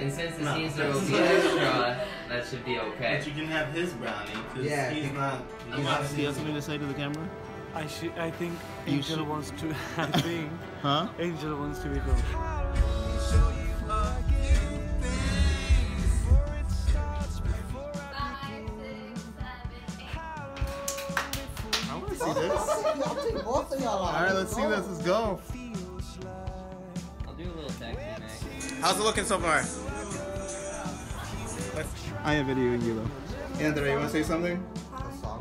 And since the scenes are will be extra, that should be okay. But you can have his brownie, because he's not... Do you have something to say to the camera? I think Angel wants to. I think. Huh? Angel wants to be gone. I want to see this. I'll take both of y'all. Alright, let's see this. Let's go. I'll do a little taxi next. How's it looking so far? I am videoing you though. Andrea, you want to say something? A song?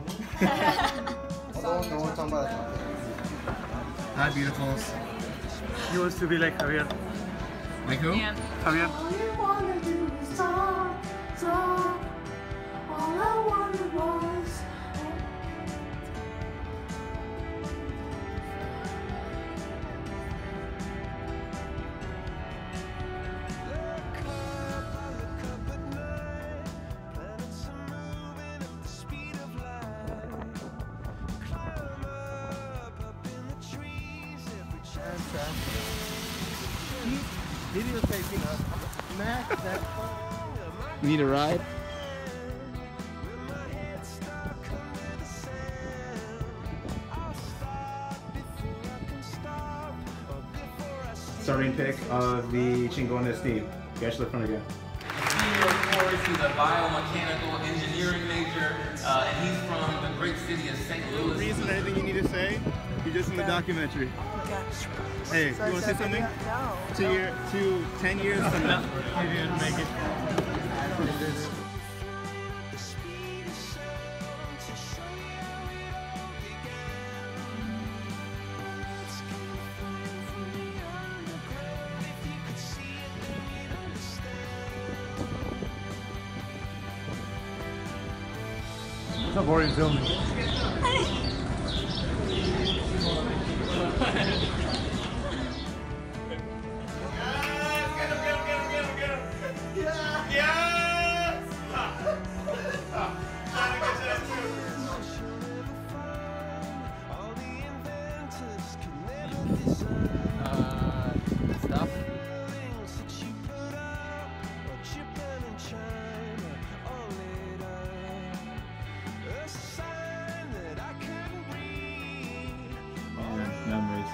No one's talking about it. Hi, beautifuls. He wants to be like Javier. Like who? Yeah. Javier. All you wanna do is talk, talk. All I wanted was. Videotaping us. Max, that's fun. You need a ride? Starting pick of the Chingones team. You guys should look front again. Of course, he's a biomechanical engineering major, and he's from the great city of St. Louis. Reason, anything you need to say? You're just in the documentary. Hey, you want to say something? No. 10 years from now. He didn't make it. It's so boring filming. Stuff. Memories.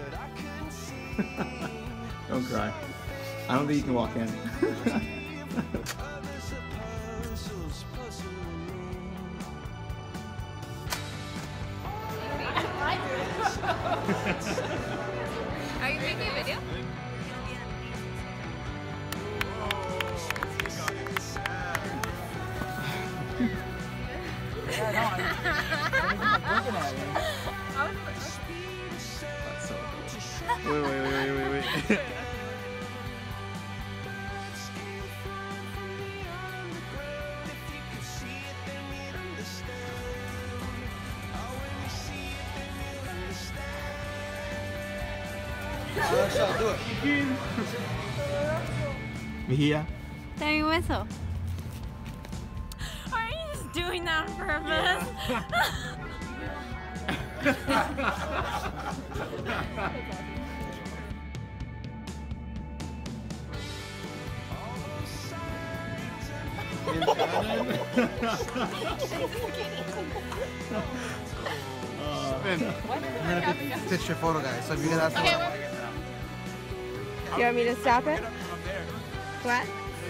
Don't cry. I don't think you can walk in. Are you making a video? Wait. Do it. Mejia? Dame un beso. Are you just doing that on purpose? I'm gonna pitch your photo, guys. So if you can ask Do you want me to stop it? What?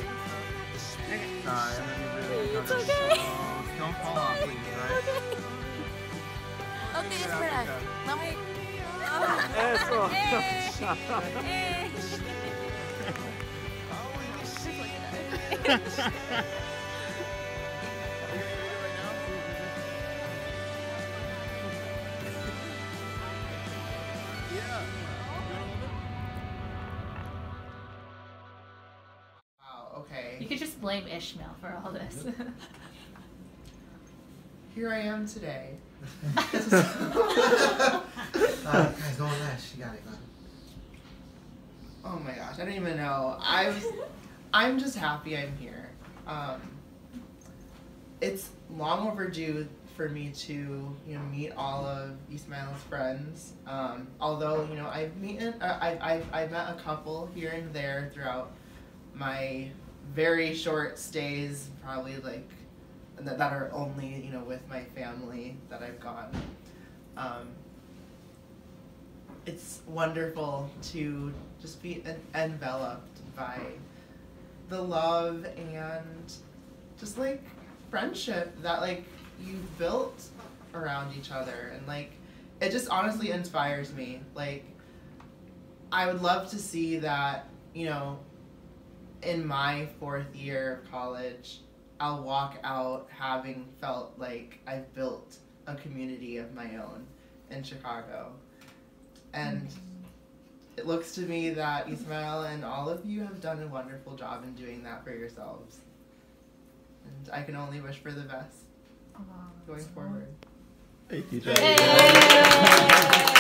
It's okay. Don't fall off, please, right? Okay, espera. Vamos. Okay. You could just blame Ishmael for all this. Here I am today. Guys, don't lash. You got it. Oh my gosh, I don't even know. I'm just happy I'm here. It's long overdue for me to meet all of Ismail's friends. Although I've met a couple here and there throughout my very short stays, probably like that are only, you know, with my family that I've gone. It's wonderful to just be enveloped by the love and just like friendship that like you've built around each other, and like it just honestly inspires me. Like I would love to see that, you know, in my 4th year of college, I'll walk out having felt like I've built a community of my own in Chicago. And it looks to me that Ismael and all of you have done a wonderful job in doing that for yourselves. And I can only wish for the best going forward. Thank you, Yay!